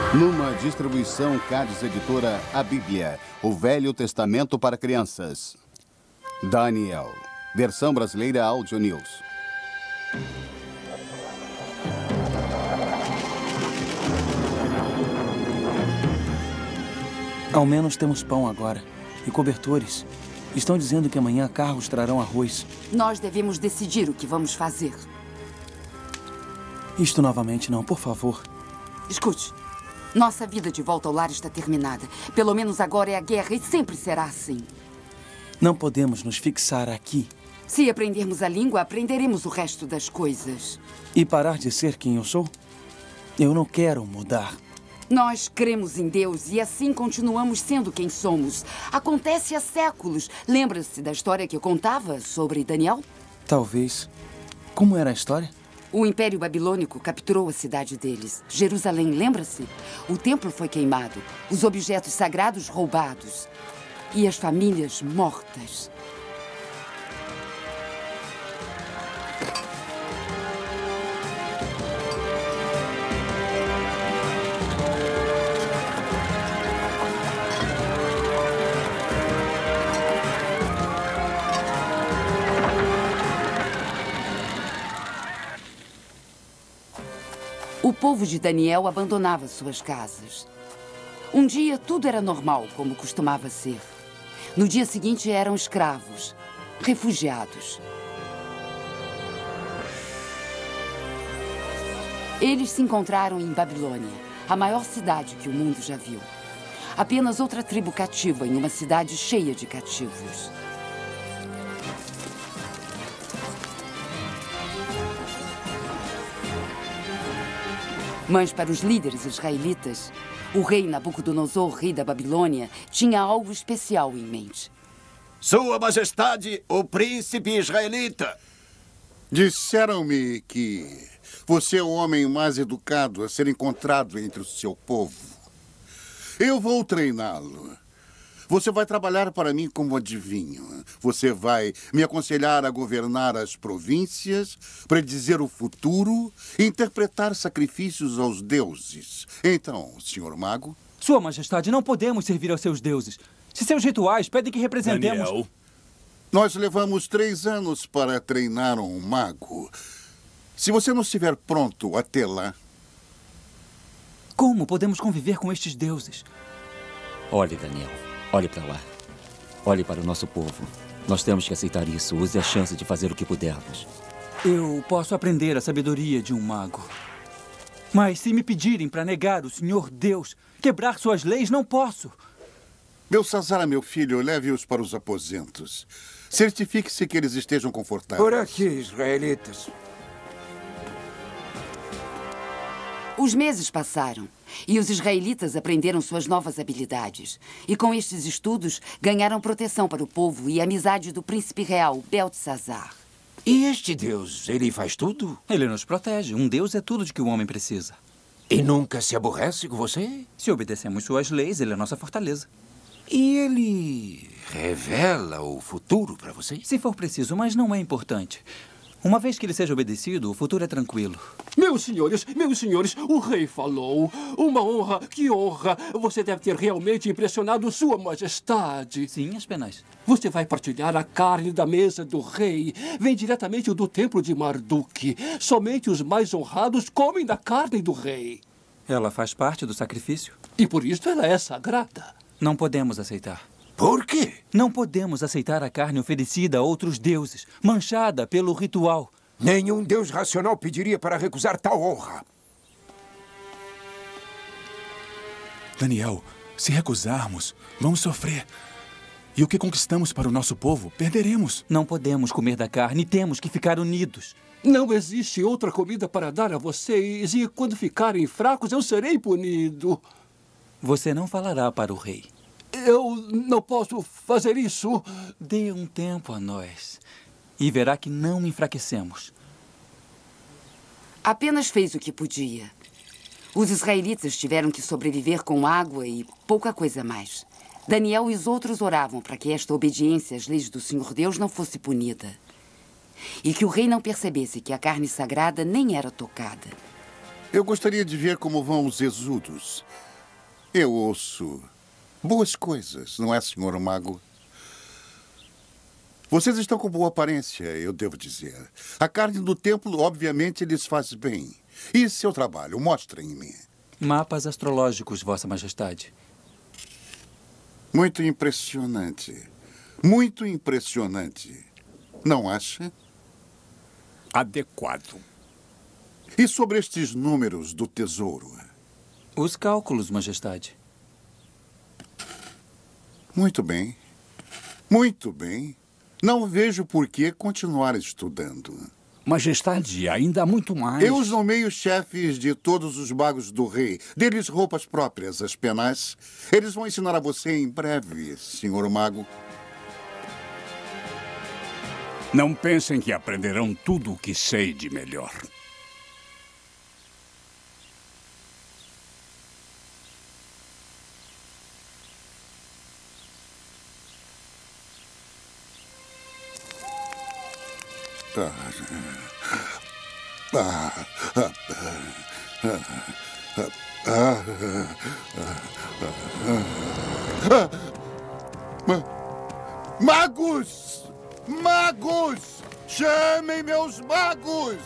Numa distribuição Cádiz Editora, a Bíblia, o Velho Testamento para Crianças. Daniel, versão brasileira Audio News. Ao menos temos pão agora e cobertores. Estão dizendo que amanhã carros trarão arroz. Nós devemos decidir o que vamos fazer. Isto novamente não, por favor. Escute. Nossa vida de volta ao lar está terminada. Pelo menos agora é a guerra e sempre será assim. Não podemos nos fixar aqui. Se aprendermos a língua, aprenderemos o resto das coisas. E parar de ser quem eu sou? Eu não quero mudar. Nós cremos em Deus e assim continuamos sendo quem somos. Acontece há séculos. Lembra-se da história que eu contava sobre Daniel? Talvez. Como era a história? O Império Babilônico capturou a cidade deles. Jerusalém, lembra-se? O templo foi queimado, os objetos sagrados roubados e as famílias mortas. O povo de Daniel abandonava suas casas. Um dia, tudo era normal, como costumava ser. No dia seguinte, eram escravos, refugiados. Eles se encontraram em Babilônia, a maior cidade que o mundo já viu. Apenas outra tribo cativa em uma cidade cheia de cativos. Mas para os líderes israelitas, o rei Nabucodonosor, rei da Babilônia, tinha algo especial em mente. Sua Majestade, o príncipe israelita. Disseram-me que você é o homem mais educado a ser encontrado entre o seu povo. Eu vou treiná-lo. Você vai trabalhar para mim como adivinho. Você vai me aconselhar a governar as províncias, predizer o futuro, interpretar sacrifícios aos deuses. Então, senhor mago... Sua Majestade, não podemos servir aos seus deuses. Se seus rituais pedem que representemos... Daniel. Nós levamos 3 anos para treinar um mago. Se você não estiver pronto até lá... Como podemos conviver com estes deuses? Olhe, Daniel. Olhe para lá. Olhe para o nosso povo. Nós temos que aceitar isso. Use a chance de fazer o que pudermos. Eu posso aprender a sabedoria de um mago. Mas se me pedirem para negar o Senhor Deus, quebrar suas leis, não posso. Belsazar, meu filho, leve-os para os aposentos. Certifique-se que eles estejam confortáveis. Por aqui, israelitas. Os meses passaram e os israelitas aprenderam suas novas habilidades. E com estes estudos, ganharam proteção para o povo e a amizade do príncipe real, Beltesazar. E este Deus, ele faz tudo? Ele nos protege. Um Deus é tudo de que o homem precisa. E nunca se aborrece com você? Se obedecemos suas leis, ele é nossa fortaleza. E ele revela o futuro para você? Se for preciso, mas não é importante. Uma vez que ele seja obedecido, o futuro é tranquilo. Meus senhores, o rei falou. Uma honra, que honra. Você deve ter realmente impressionado Sua Majestade. Sim, as penais. Você vai partilhar a carne da mesa do rei. Vem diretamente do templo de Marduk. Somente os mais honrados comem da carne do rei. Ela faz parte do sacrifício. E por isso ela é sagrada. Não podemos aceitar. Por quê? Não podemos aceitar a carne oferecida a outros deuses, manchada pelo ritual. Nenhum deus racional pediria para recusar tal honra. Daniel, se recusarmos, vamos sofrer. E o que conquistamos para o nosso povo, perderemos. Não podemos comer da carne, temos que ficar unidos. Não existe outra comida para dar a vocês, e quando ficarem fracos, eu serei punido. Você não falará para o rei. Eu não posso fazer isso. Dê um tempo a nós e verá que não enfraquecemos. Apenas fez o que podia. Os israelitas tiveram que sobreviver com água e pouca coisa mais. Daniel e os outros oravam para que esta obediência às leis do Senhor Deus não fosse punida. E que o rei não percebesse que a carne sagrada nem era tocada. Eu gostaria de ver como vão os exudos. Eu ouço boas coisas, não é, senhor mago? Vocês estão com boa aparência, eu devo dizer. A carne do templo, obviamente, lhes faz bem. E seu trabalho? Mostrem-me. Mapas astrológicos, Vossa Majestade. Muito impressionante. Muito impressionante. Não acha? Adequado. E sobre estes números do tesouro? Os cálculos, Majestade. Muito bem. Muito bem. Não vejo por que continuar estudando. Majestade, ainda há muito mais. Eu os nomeio chefes de todos os magos do rei. Dê-lhes roupas próprias, as penais. Eles vão ensinar a você em breve, senhor mago. Não pensem que aprenderão tudo o que sei de melhor. Magos! Magos! Chamem meus magos!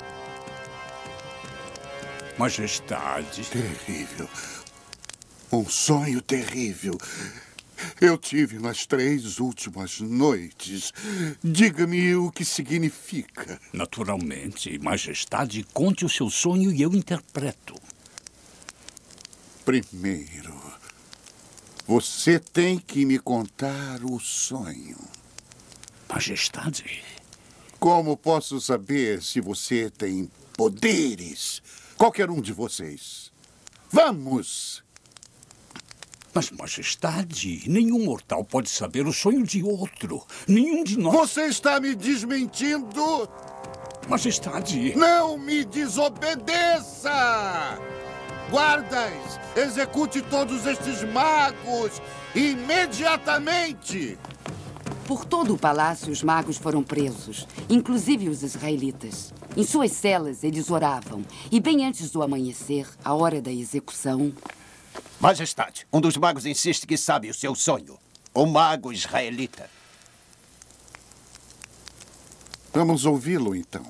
Majestade. Terrível. Um sonho terrível. Eu tive nas 3 últimas noites. Diga-me o que significa. Naturalmente, Majestade, conte o seu sonho e eu interpreto. Primeiro, você tem que me contar o sonho. Majestade. Como posso saber se você tem poderes? Qualquer um de vocês. Vamos! Mas, Majestade, nenhum mortal pode saber o sonho de outro. Nenhum de nós... Você está me desmentindo? Majestade... Não me desobedeça! Guardas, execute todos estes magos imediatamente! Por todo o palácio, os magos foram presos, inclusive os israelitas. Em suas celas, eles oravam. E bem antes do amanhecer, a hora da execução... Majestade, um dos magos insiste que sabe o seu sonho. O mago israelita. Vamos ouvi-lo, então.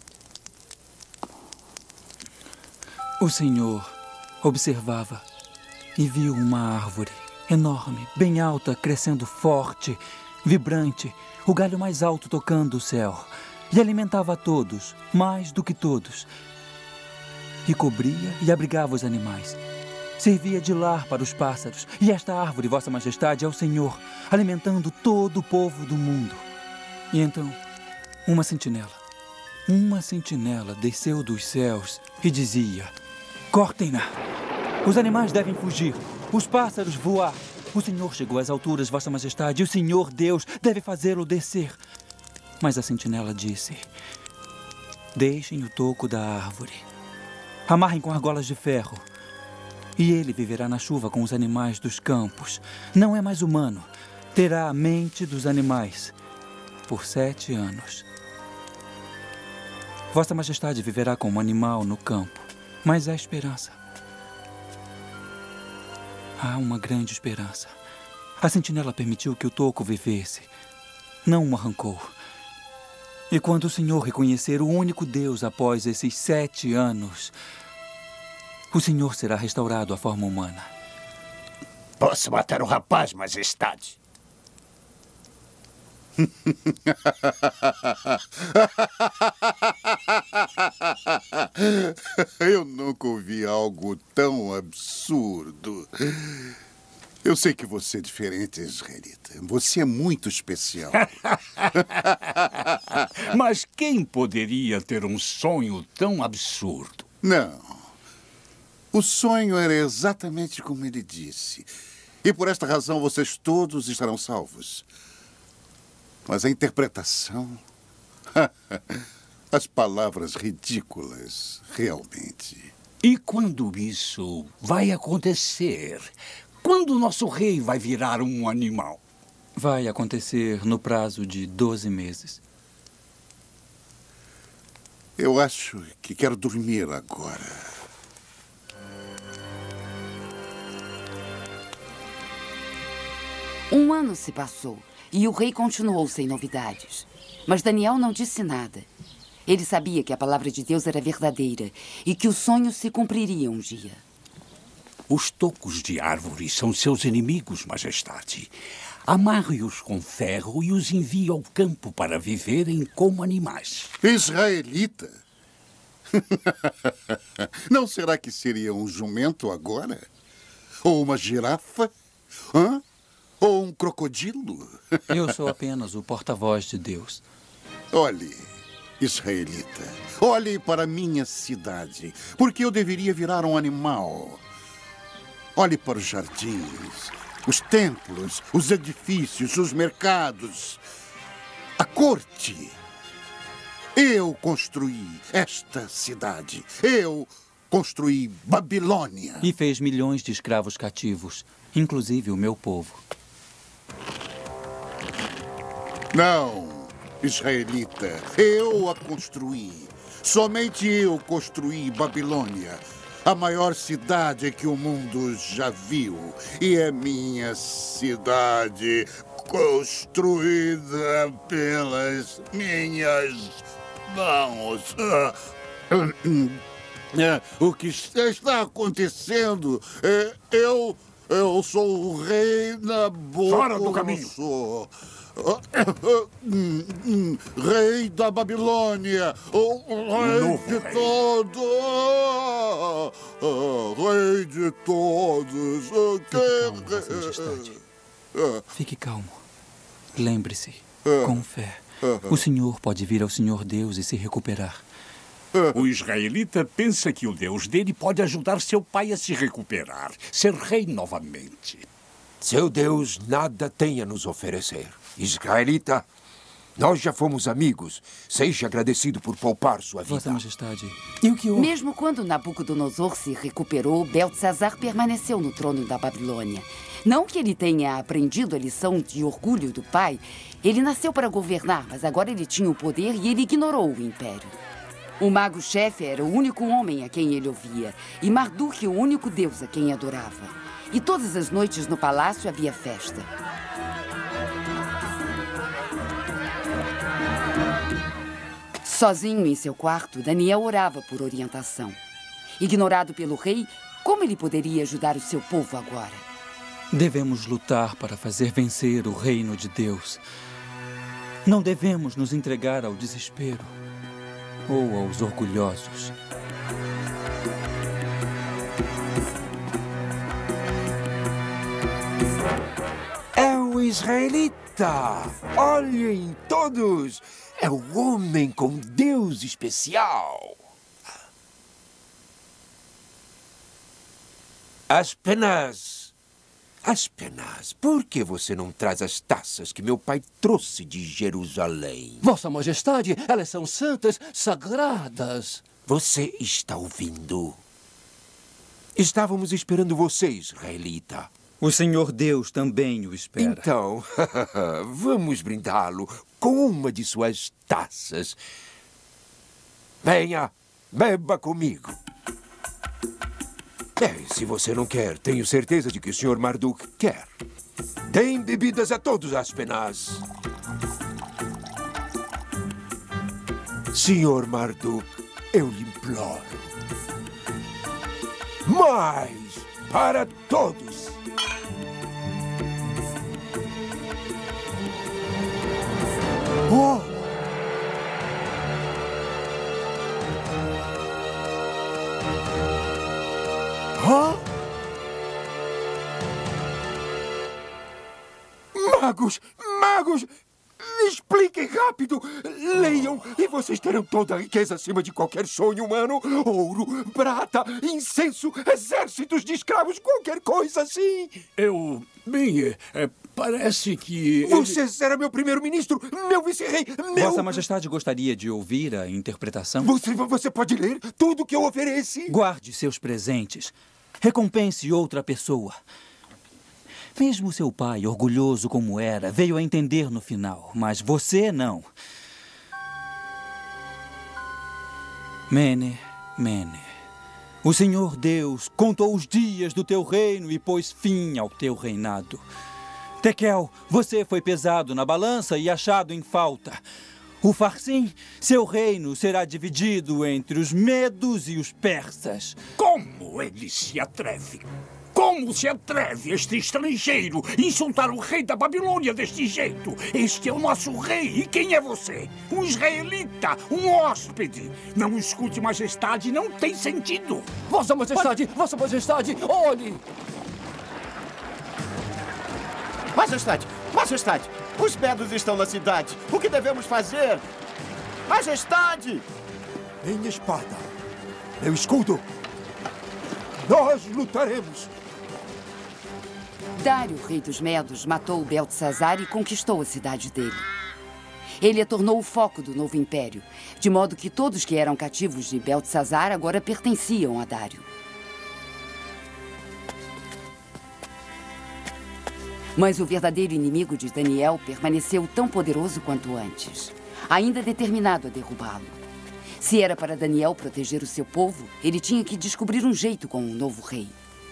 O senhor observava e viu uma árvore enorme, bem alta, crescendo forte, vibrante, o galho mais alto tocando o céu. E alimentava a todos, mais do que todos. E cobria e abrigava os animais. Servia de lar para os pássaros. E esta árvore, Vossa Majestade, é o Senhor, alimentando todo o povo do mundo. E então, uma sentinela desceu dos céus e dizia: cortem-na! Os animais devem fugir, os pássaros voar. O Senhor chegou às alturas, Vossa Majestade, e o Senhor Deus deve fazê-lo descer. Mas a sentinela disse: deixem o toco da árvore, amarrem com argolas de ferro, e ele viverá na chuva com os animais dos campos. Não é mais humano. Terá a mente dos animais por 7 anos. Vossa Majestade viverá como animal no campo. Mas há esperança. Há uma grande esperança. A sentinela permitiu que o toco vivesse. Não o arrancou. E quando o Senhor reconhecer o único Deus após esses 7 anos... o Senhor será restaurado à forma humana. Posso matar o rapaz, Majestade? Eu nunca ouvi algo tão absurdo. Eu sei que você é diferente, israelita. Você é muito especial. Mas quem poderia ter um sonho tão absurdo? Não. O sonho era exatamente como ele disse. E por esta razão vocês todos estarão salvos. Mas a interpretação... as palavras ridículas, realmente. E quando isso vai acontecer? Quando o nosso rei vai virar um animal? Vai acontecer no prazo de 12 meses. Eu acho que quero dormir agora. Um ano se passou e o rei continuou sem novidades. Mas Daniel não disse nada. Ele sabia que a palavra de Deus era verdadeira e que o sonho se cumpriria um dia. Os tocos de árvore são seus inimigos, majestade. Amarre-os com ferro e os envie ao campo para viverem como animais. Israelita? Não será que seria um jumento agora? Ou uma girafa? Hã? Ou um crocodilo? Eu sou apenas o porta-voz de Deus. Olhe, israelita, olhe para minha cidade, porque eu deveria virar um animal. Olhe para os jardins, os templos, os edifícios, os mercados, a corte. Eu construí esta cidade. Eu construí Babilônia. E fez milhões de escravos cativos, inclusive o meu povo. Não, israelita, eu a construí. Somente eu construí Babilônia, a maior cidade que o mundo já viu. E é minha cidade, construída pelas minhas mãos. O que está acontecendo? Eu sou o rei Nabucodonosor. Fora do caminho! Rei da Babilônia, o rei de todos, rei de todos. Vossa Majestade. Fique calmo. Lembre-se, com fé, o Senhor pode vir ao Senhor Deus e se recuperar. O israelita pensa que o Deus dele pode ajudar seu pai a se recuperar, ser rei novamente. Seu Deus nada tem a nos oferecer. Israelita, nós já fomos amigos. Seja agradecido por poupar sua vida. Vossa Majestade, e o que houve? Mesmo quando Nabucodonosor se recuperou, Beltesazar permaneceu no trono da Babilônia. Não que ele tenha aprendido a lição de orgulho do pai. Ele nasceu para governar, mas agora ele tinha o poder e ele ignorou o império. O mago-chefe era o único homem a quem ele ouvia, e Marduk o único deus a quem adorava. E todas as noites no palácio havia festa. Sozinho em seu quarto, Daniel orava por orientação. Ignorado pelo rei, como ele poderia ajudar o seu povo agora? Devemos lutar para fazer vencer o reino de Deus. Não devemos nos entregar ao desespero ou aos orgulhosos. É o israelita! Olhem todos! É o homem com Deus especial! Aspenaz! Aspenaz, por que você não traz as taças que meu pai trouxe de Jerusalém? Vossa Majestade, elas são santas, sagradas. Você está ouvindo? Estávamos esperando você, israelita. O Senhor Deus também o espera. Então, vamos brindá-lo com uma de suas taças. Venha, beba comigo. Se você não quer, tenho certeza de que o Sr. Marduk quer. Deem bebidas a todos, Aspenaz. Sr. Marduk, eu lhe imploro. Mais para todos. Oh! Hã? Magos! Magos! Expliquem rápido! Leiam e vocês terão toda a riqueza acima de qualquer sonho humano. Ouro, prata, incenso, exércitos de escravos, qualquer coisa assim. Bem, parece que... Você será meu primeiro-ministro, meu vice-rei, meu... Vossa Majestade gostaria de ouvir a interpretação? Você pode ler tudo que eu ofereci. Guarde seus presentes. Recompense outra pessoa. Mesmo seu pai, orgulhoso como era, veio a entender no final, mas você não. Mene, Mene, o Senhor Deus contou os dias do teu reino e pôs fim ao teu reinado. Tekel, você foi pesado na balança e achado em falta. Ufarsim, seu reino será dividido entre os medos e os persas. Como ele se atreve? Como se atreve este estrangeiro insultar o rei da Babilônia deste jeito? Este é o nosso rei. E quem é você? Um israelita, um hóspede. Não escute, majestade, não tem sentido. Vossa Majestade, Vossa Majestade, olhe! Majestade, majestade, os medos estão na cidade. O que devemos fazer? Majestade! Minha espada, meu escudo. Nós lutaremos. Dário, rei dos Medos, matou Beltesazar e conquistou a cidade dele. Ele a tornou o foco do novo império, de modo que todos que eram cativos de Beltesazar agora pertenciam a Dário. Mas o verdadeiro inimigo de Daniel permaneceu tão poderoso quanto antes, ainda determinado a derrubá-lo. Se era para Daniel proteger o seu povo, ele tinha que descobrir um jeito com o novo rei.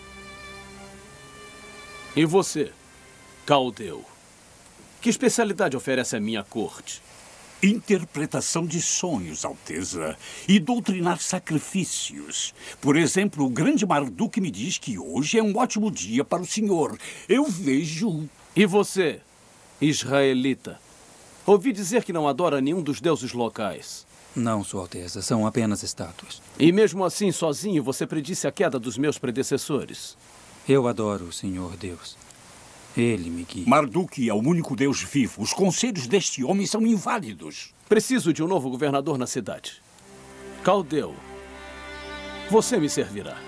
E você, Caldeu? Que especialidade oferece a minha corte? Interpretação de sonhos, Alteza, e doutrinar sacrifícios. Por exemplo, o grande Marduk me diz que hoje é um ótimo dia para o senhor. Eu vejo... E você, israelita? Ouvi dizer que não adora nenhum dos deuses locais. Não, Sua Alteza, são apenas estátuas. E mesmo assim, sozinho, você predisse a queda dos meus predecessores. Eu adoro o Senhor Deus. Ele me guia. Marduk é o único Deus vivo. Os conselhos deste homem são inválidos. Preciso de um novo governador na cidade. Caldeu, você me servirá.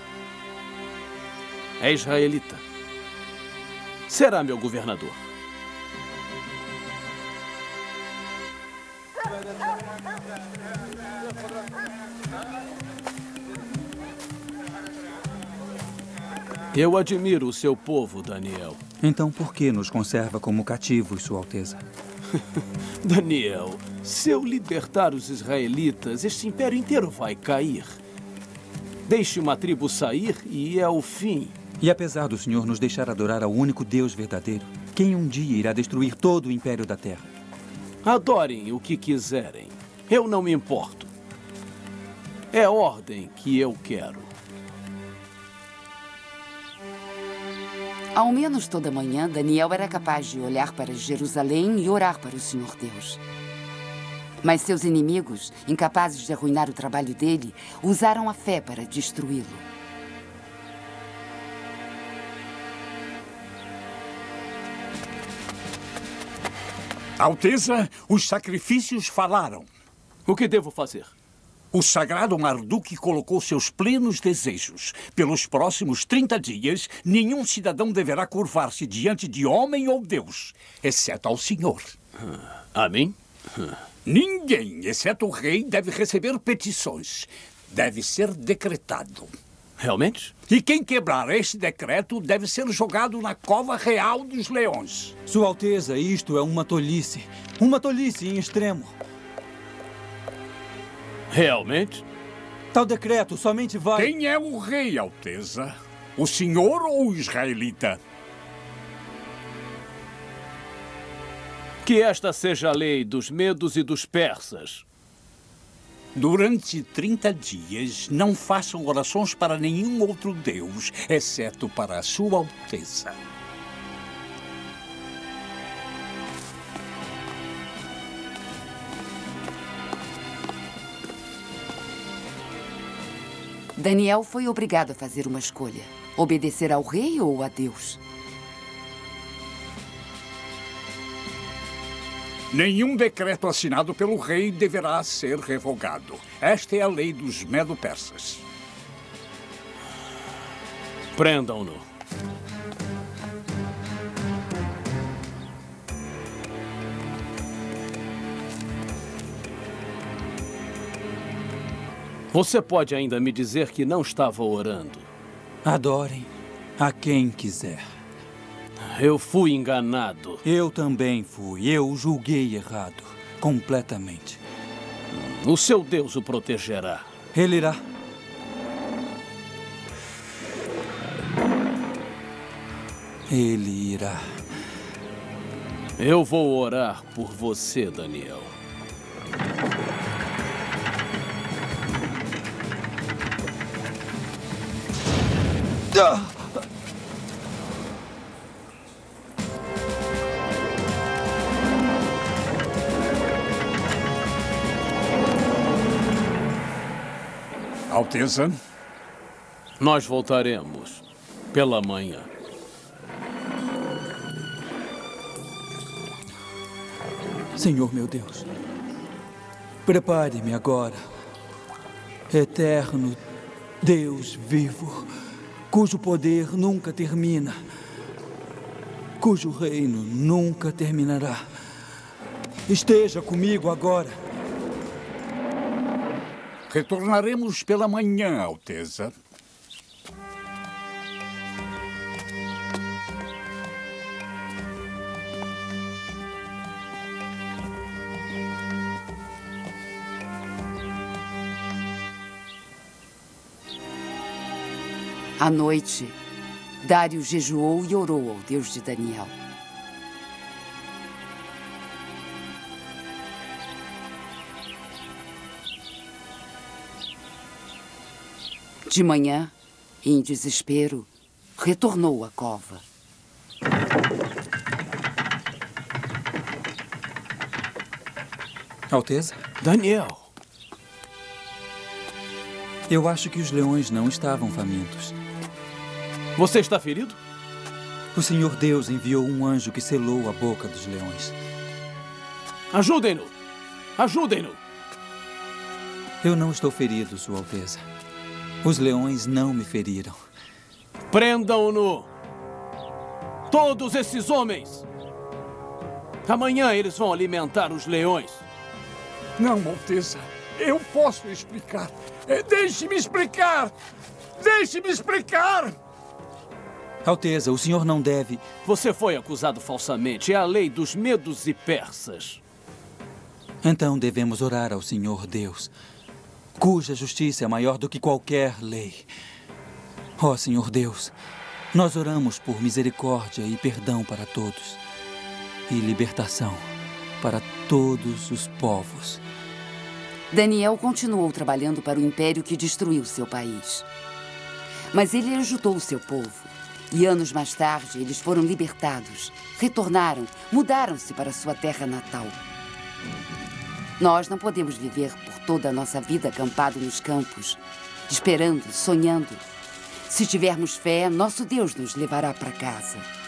É israelita. Será meu governador. Eu admiro o seu povo, Daniel. Então por que nos conserva como cativos, Sua Alteza? Daniel, se eu libertar os israelitas, este império inteiro vai cair. Deixe uma tribo sair e é o fim. E apesar do Senhor nos deixar adorar ao único Deus verdadeiro, quem um dia irá destruir todo o império da terra? Adorem o que quiserem. Eu não me importo. É ordem que eu quero. Ao menos toda manhã, Daniel era capaz de olhar para Jerusalém e orar para o Senhor Deus. Mas seus inimigos, incapazes de arruinar o trabalho dele, usaram a fé para destruí-lo. Alteza, os sacrifícios falaram. O que devo fazer? O sagrado Marduk colocou seus plenos desejos. Pelos próximos 30 dias, nenhum cidadão deverá curvar-se diante de homem ou Deus, exceto ao Senhor. A mim? Ninguém, exceto o rei, deve receber petições. Deve ser decretado. Realmente? E quem quebrar este decreto deve ser jogado na cova real dos leões. Sua Alteza, isto é uma tolice. Uma tolice em extremo. Realmente? Tal decreto somente vai... Quem é o rei, Alteza? O senhor ou o israelita? Que esta seja a lei dos medos e dos persas. Durante 30 dias, não façam orações para nenhum outro Deus, exceto para a Sua Alteza. Daniel foi obrigado a fazer uma escolha: obedecer ao rei ou a Deus. Nenhum decreto assinado pelo rei deverá ser revogado. Esta é a lei dos Medo-Persas. Prendam-no. Você pode ainda me dizer que não estava orando? Adorem a quem quiser. Eu fui enganado. Eu também fui. Eu julguei errado. Completamente. O seu Deus o protegerá. Ele irá. Ele irá. Eu vou orar por você, Daniel. Alteza? Nós voltaremos pela manhã. Senhor meu Deus, prepare-me agora, eterno Deus vivo, cujo poder nunca termina, cujo reino nunca terminará. Esteja comigo agora. Retornaremos pela manhã, Alteza. À noite, Dário jejuou e orou ao Deus de Daniel. De manhã, em desespero, retornou à cova. Alteza? Daniel! Eu acho que os leões não estavam famintos. Você está ferido? O Senhor Deus enviou um anjo que selou a boca dos leões. Ajudem-no! Ajudem-no! Eu não estou ferido, Sua Alteza. Os leões não me feriram. Prendam-no! Todos esses homens! Amanhã eles vão alimentar os leões. Não, Alteza. Eu posso explicar. Deixe-me explicar! Deixe-me explicar! Alteza, o senhor não deve... Você foi acusado falsamente. É a lei dos medos e persas. Então devemos orar ao Senhor Deus, cuja justiça é maior do que qualquer lei. Ó Senhor Deus, nós oramos por misericórdia e perdão para todos, e libertação para todos os povos. Daniel continuou trabalhando para o império que destruiu seu país. Mas ele ajudou o seu povo. E anos mais tarde, eles foram libertados, retornaram, mudaram-se para sua terra natal. Nós não podemos viver por toda a nossa vida acampado nos campos, esperando, sonhando. Se tivermos fé, nosso Deus nos levará para casa.